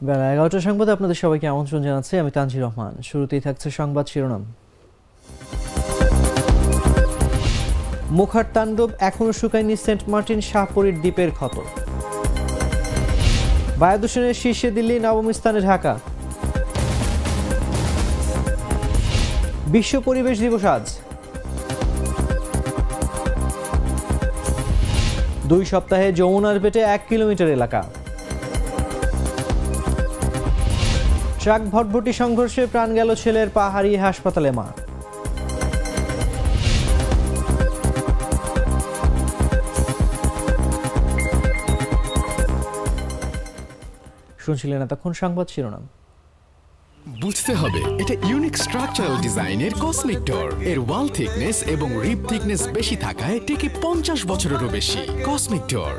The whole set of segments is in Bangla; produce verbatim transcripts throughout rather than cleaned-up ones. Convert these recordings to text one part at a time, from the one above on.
বেলা এগারোটা সংবাদে আপনাদের সবাইকে আমন্ত্রণ জানাচ্ছি। আমি তানজির রহমান। শুরুতেই থাকছে সংবাদ শিরোনাম। মুখার তাণ্ডব এখনো শুকায়নি সেন্ট মার্টিন শাহপরীর দ্বীপের ক্ষত। বায়ু দূষণের শীর্ষে দিল্লি, নবম স্থানে ঢাকা। বিশ্ব পরিবেশ দিবস আজ। দুই সপ্তাহে যমুনার পেটে এক কিলোমিটার এলাকা। ট্রাক ভটভটি সংঘর্ষে প্রাণ গেল ছেলের, পা হারিয়ে হাসপাতালে মা। শুনছিলেন এতক্ষণ সংবাদ শিরোনাম। বুঝতে হবে এটা ইউনিক স্ট্রাকচারাল ডিজাইনের কসমিক ডোর। এর ওয়াল থিকনেস এবং রিব থিকনেস বেশি থাকায় টিকে পঞ্চাশ বছরেরও বেশি। Cosmic door.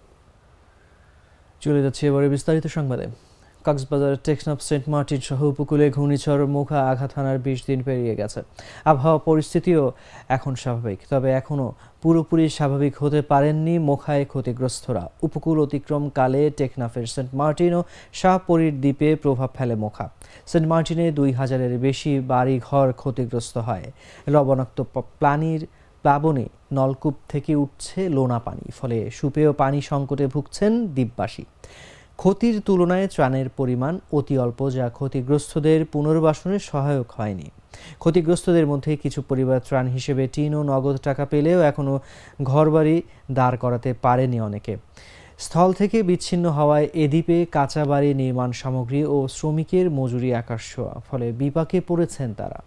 চলে যাচ্ছে এবারে বিস্তারিত সংবাদে। কক্সবাজার, টেকনাফ, সেন্ট মার্টিন সহ উপকূলে ঘূর্ণিঝড় মুখা আঘাত হানার বিশ দিন পেরিয়ে গেছে। আবহাওয়া পরিস্থিতিও এখন স্বাভাবিক, তবে এখনও পুরোপুরি স্বাভাবিক হতে পারেননি মোখায় ক্ষতিগ্রস্তরা। উপকূল অতিক্রমকালে টেকনাফের সেন্ট মার্টিন ও শাহপরীর দ্বীপে প্রভাব ফেলে মোখা। সেন্ট মার্টিনে দুই হাজারের বেশি বাড়ি ঘর ক্ষতিগ্রস্ত হয়। লবণাক্ত পানির প্লাবনে নলকূপ থেকে উঠছে লোনা পানি, ফলে সুপেয় পানি সংকটে ভুগছেন দ্বীপবাসী। ক্ষতির তুলনায় ত্রাণের পরিমাণ অতি অল্প, যা ক্ষতিগ্রস্তদের পুনর্বাসনে সহায়ক হয়নি। ক্ষতিগ্রস্তদের মধ্যে কিছু পরিবার ত্রাণ হিসেবে টিন ও নগদ টাকা পেলেও এখনও ঘরবাড়ি দাঁড় করাতে পারেনি অনেকে। স্থল থেকে বিচ্ছিন্ন হওয়ায় এ দ্বীপে কাঁচা বাড়ি, নির্মাণ সামগ্রী ও শ্রমিকের মজুরি আকাশ ছোঁয়া, ফলে বিপাকে পড়েছেন তারা।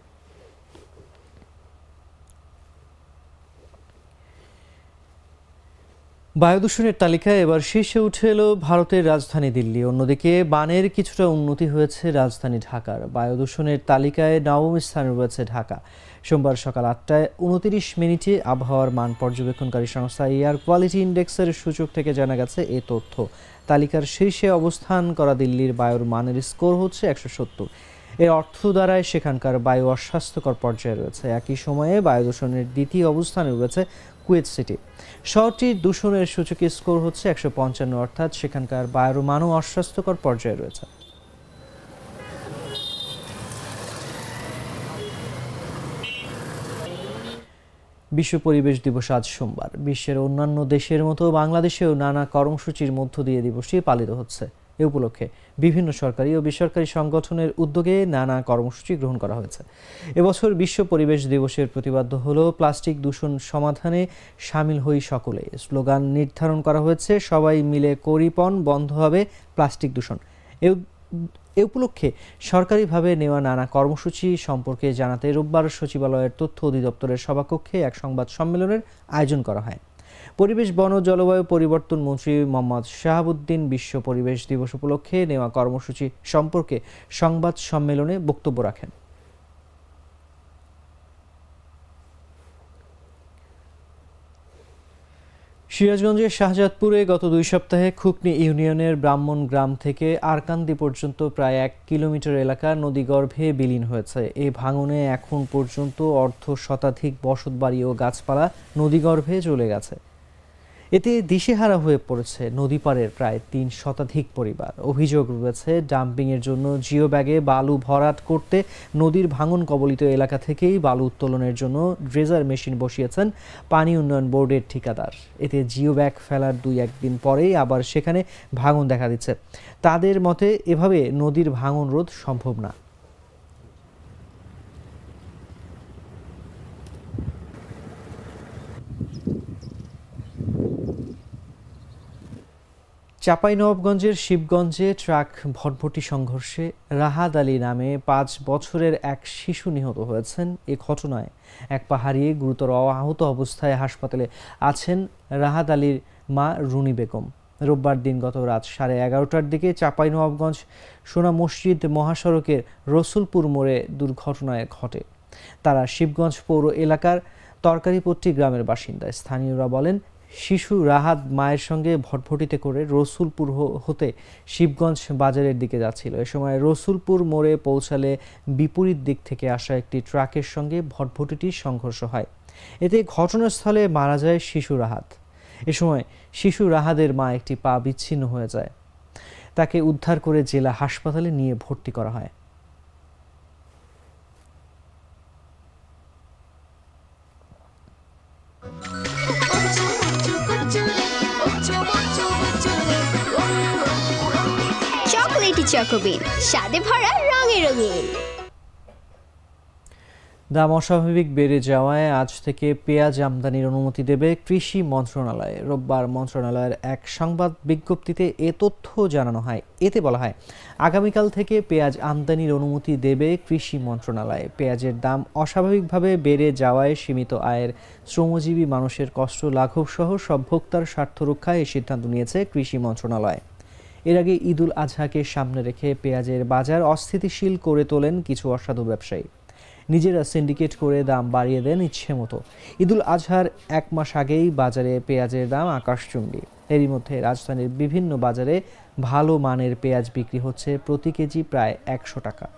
বায়ু দূষণের তালিকায় এবার শীর্ষে উঠে এলো ভারতের রাজধানী দিল্লি। অন্যদিকে বানের কিছুটা উন্নতি হয়েছে রাজধানী ঢাকার। বায়ু দূষণের তালিকায় নবম স্থানে রয়েছে ঢাকা। সোমবার সকাল আটটায় উনতিরিশ মিনিটে আবহাওয়ার মান পর্যবেক্ষণকারী সংস্থা এয়ার কোয়ালিটি ইন্ডেক্সের সূচক থেকে জানা গেছে এ তথ্য। তালিকার শীর্ষে অবস্থান করা দিল্লির বায়ুর মানের স্কোর হচ্ছে একশো সত্তর। এর অর্থ দ্বারায় সেখানকার বায়ু অস্বাস্থ্যকর পর্যায়ে রয়েছে। একই সময়ে বায়ু দূষণের দ্বিতীয় অবস্থানে রয়েছে কুয়েত সিটি। শহরটির দূষণের সূচকে স্কোর হচ্ছে একশো পঞ্চান্ন, অর্থাৎ সেখানকার বায়ুর মানও অস্বাস্থ্যকর পর্যায়ে রয়েছে। বিশ্ব পরিবেশ দিবস আজ সোমবার। বিশ্বের অন্যান্য দেশের মতো বাংলাদেশেও নানা কর্মসূচির মধ্য দিয়ে দিবসটি পালিত হচ্ছে। এ উপলক্ষে বিভিন্ন সরকারি ও বেসরকারি সংগঠনের উদ্যোগে নানা কর্মসূচি গ্রহণ করা হয়েছে। এবছর বিশ্ব পরিবেশ দিবসের প্রতিপাদ্য হল প্লাস্টিক দূষণ সমাধানে সামিল হই সকলে। স্লোগান নির্ধারণ করা হয়েছে, সবাই মিলে করি পণ, বন্ধ হবে প্লাস্টিক দূষণ। এ উপলক্ষে সরকারিভাবে নেওয়া নানা কর্মসূচি সম্পর্কে জানাতে রোববার সচিবালয়ের তথ্য অধিদপ্তরের সভাকক্ষে এক সংবাদ সম্মেলনের আয়োজন করা হয়। পরিবেশ, বন ও জলবায়ু পরিবর্তন মন্ত্রী মোহাম্মদ শাহাবুদ্দিন বিশ্ব পরিবেশ দিবস উপলক্ষে নেওয়া কর্মসূচি সম্পর্কে সংবাদ সম্মেলনে বক্তব্য রাখেন। সিরাজগঞ্জের শাহজাদপুরে গত দুই সপ্তাহে খুকনি ইউনিয়নের ব্রাহ্মণ গ্রাম থেকে আরকান্দি পর্যন্ত প্রায় এক কিলোমিটার এলাকা নদীগর্ভে বিলীন হয়েছে। এই ভাঙনে এখন পর্যন্ত অর্ধ শতাধিক বসতবাড়ি ও গাছপালা নদীগর্ভে চলে গেছে। এতে দিশেহারা হয়ে পড়েছে নদীপাড়ের প্রায় তিন শতাধিক পরিবার। অভিযোগ রয়েছে, ডাম্পিংয়ের জন্য জিও ব্যাগে বালু ভরাট করতে নদীর ভাঙন কবলিত এলাকা থেকেই বালু উত্তোলনের জন্য ড্রেজার মেশিন বসিয়েছেন পানি উন্নয়ন বোর্ডের ঠিকাদার। এতে জিও ব্যাগ ফেলার দুই একদিন পরেই আবার সেখানে ভাঙন দেখা দিচ্ছে। তাদের মতে এভাবে নদীর ভাঙন রোধ সম্ভব না। চাঁপাইনবাবগঞ্জের শিবগঞ্জে ট্রাক ভটভটি সংঘর্ষে রাহাত আলী নামে পাঁচ বছরের এক শিশু নিহত হয়েছেন। এ ঘটনায় এক পাহাড়ি গুরুতর আহত অবস্থায় হাসপাতালে আছেন রাহাত আলীর মা রুনি বেগম। রোববার দিন গত রাত সাড়ে এগারোটার দিকে চাঁপাইনবাবগঞ্জ সোনা মসজিদ মহাসড়কের রসুলপুর মোড়ে দুর্ঘটনায় ঘটে। তারা শিবগঞ্জ পৌর এলাকার তরকারিপট্টি গ্রামের বাসিন্দা। স্থানীয়রা বলেন, শিশু রাহাত মায়ের সঙ্গে ভটভটিতে করে রসুলপুর হতে শিবগঞ্জ বাজারের দিকে যাচ্ছিল। এ সময় রসুলপুর মোড়ে পৌঁছালে বিপরীত দিক থেকে আসা একটি ট্রাকের সঙ্গে ভটভটিটির সংঘর্ষ হয়। এতে ঘটনাস্থলে মারা যায় শিশু রাহাত। এ সময় শিশু রাহাতের মা একটি পা বিচ্ছিন্ন হয়ে যায়। তাকে উদ্ধার করে জেলা হাসপাতালে নিয়ে ভর্তি করা হয়। চকলেটি চকোবিন, স্বাদে ভরা রঙে রঙিন। দাম অস্বাভাবিক বেড়ে যাওয়ায় আজ থেকে পেঁয়াজ আমদানির অনুমতি দেবে কৃষি মন্ত্রণালয়। রোববার মন্ত্রণালয়ের এক সংবাদ বিজ্ঞপ্তিতে এ তথ্য জানানো হয়। এতে বলা হয়, আগামীকাল থেকে পেঁয়াজ আমদানির অনুমতি দেবে কৃষি মন্ত্রণালয়। পেঁয়াজের দাম অস্বাভাবিকভাবে বেড়ে যাওয়ায় সীমিত আয়ের শ্রমজীবী মানুষের কষ্ট লাঘব সহ সব ভোক্তার স্বার্থ রক্ষায় এই সিদ্ধান্ত নিয়েছে কৃষি মন্ত্রণালয়। এর আগে ঈদুল আজহাকে সামনে রেখে পেঁয়াজের বাজার অস্থিতিশীল করে তোলেন কিছু অসাধু ব্যবসায়ী। নিজেরা সিন্ডিকেট করে দাম বাড়িয়ে দেন ইচ্ছে মতো। ঈদুল আজহার এক মাস আগেই বাজারে পেঁয়াজের দাম আকাশচুম্বী। এরই মধ্যে রাজধানীর বিভিন্ন বাজারে ভালো মানের পেঁয়াজ বিক্রি হচ্ছে প্রতি কেজি প্রায় একশো টাকা।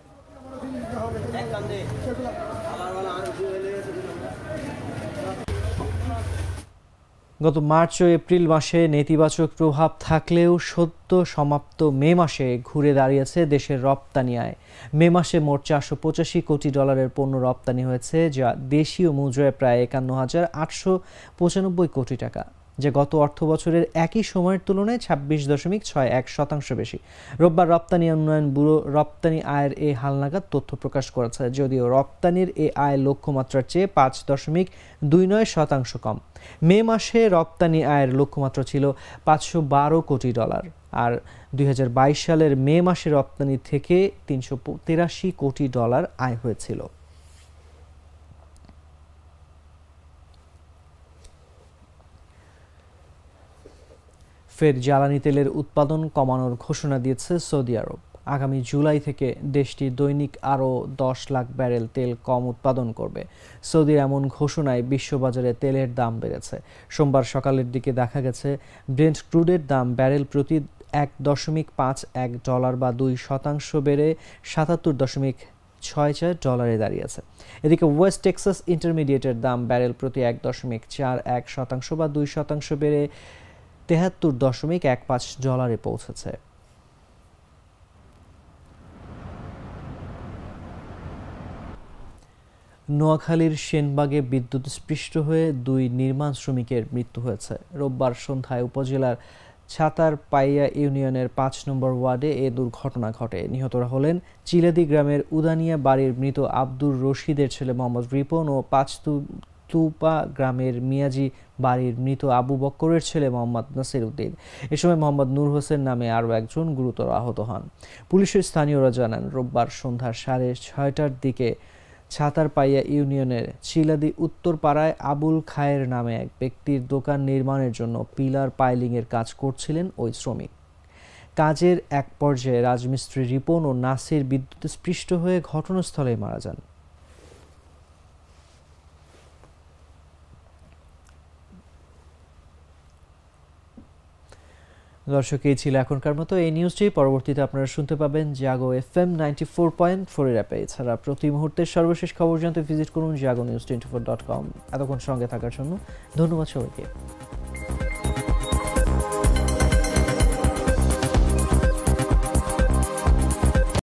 গত মার্চ ও এপ্রিল মাসে নেতিবাচক প্রভাব থাকলেও সদ্য সমাপ্ত মে মাসে ঘুরে দাঁড়িয়েছে দেশের রপ্তানি আয়। মে মাসে মোট চারশো পঁচাশি কোটি ডলারের পণ্য রপ্তানি হয়েছে, যা দেশীয় মুদ্রায় প্রায় একান্ন হাজার আটশো পঁচানব্বই কোটি টাকা, যা গত অর্থ বছরের একই সময়ের তুলনায় ছাব্বিশ দশমিক ছয় এক শতাংশ বেশি। রোববার রপ্তানি উন্নয়ন ব্যুরো রপ্তানি আয়ের এই হালনাগাদ তথ্য প্রকাশ করেছে। যদিও রপ্তানির এই আয় লক্ষ্যমাত্রার চেয়ে পাঁচ দশমিক দুই নয় শতাংশ কম। মে মাসে রপ্তানি আয়ের লক্ষ্যমাত্রা ছিল পাঁচশো বারো কোটি ডলার, আর দুই হাজার বাইশ সালের মে মাসে রপ্তানি থেকে তিনশো তিরাশি কোটি ডলার আয় হয়েছিল। ফের জ্বালানি তেলের উৎপাদন কমানোর ঘোষণা দিয়েছে সৌদি আরব। আগামী জুলাই থেকে দেশটি দৈনিক আরও দশ লাখ ব্যারেল তেল কম উৎপাদন করবে। সৌদির এমন ঘোষণায় বিশ্ববাজারে তেলের দাম বেড়েছে। সোমবার সকালের দিকে দেখা গেছে ব্রেন্ট ক্রুডের দাম ব্যারেল প্রতি এক দশমিক পাঁচ এক ডলার বা দুই শতাংশ বেড়ে সাতাত্তর দশমিক ছয় চার ডলারে দাঁড়িয়েছে। এদিকে ওয়েস্ট টেক্সাস ইন্টারমিডিয়েটের দাম ব্যারেল প্রতি এক দশমিক চার এক শতাংশ বা দুই শতাংশ বেড়ে তেহাত্তর দশমিক এক পাঁচ ডলারে পৌঁছেছে। নোয়াখালীর সেনবাগে বিদ্যুৎস্পৃষ্ট হয়ে দুই নির্মাণ শ্রমিকের মৃত্যু হয়েছে। রোববার সন্ধ্যায় উপজেলার ছাতারপাইয়া ইউনিয়নের পাঁচ নম্বর ওয়ার্ডে এ দুর্ঘটনা ঘটে। নিহতরা হলেন চিলাদি গ্রামের উদানিয়া বাড়ির মৃত আব্দুর রশিদের ছেলে মোহাম্মদ রিপন ও পাঁচতু তুপা গ্রামের মিয়াজি বাড়ির মৃত আবু বক্করের ছেলে মোহাম্মদ নাসির উদ্দিন। এ সময় মোহাম্মদ নূর হোসেন নামে আরও একজন গুরুতর আহত হন। পুলিশের স্থানীয়রা জানান, রোববার সন্ধ্যা সাড়ে ছয়টার দিকে ছাতারপাইয়া ইউনিয়নের চিলাদি উত্তরপাড়ায় আবুল খায়ের নামে এক ব্যক্তির দোকান নির্মাণের জন্য পিলার পাইলিংয়ের কাজ করছিলেন ওই শ্রমিক। কাজের এক পর্যায়ে রাজমিস্ত্রি রিপন ও নাসির বিদ্যুৎস্পৃষ্ট হয়ে ঘটনাস্থলে মারা যান। দর্শক, এই ছিল এখনকার মতো এই নিউজটি। পরবর্তীতে আপনারা শুনতে পাবেন Jago F M ninety four point four এর অ্যাপে। এছাড়া প্রতি মুহূর্তের সর্বশেষ খবর জানতে ভিজিট করুন Jago news twenty four dot com. এতক্ষণ সঙ্গে থাকার জন্য ধন্যবাদ সবাইকে।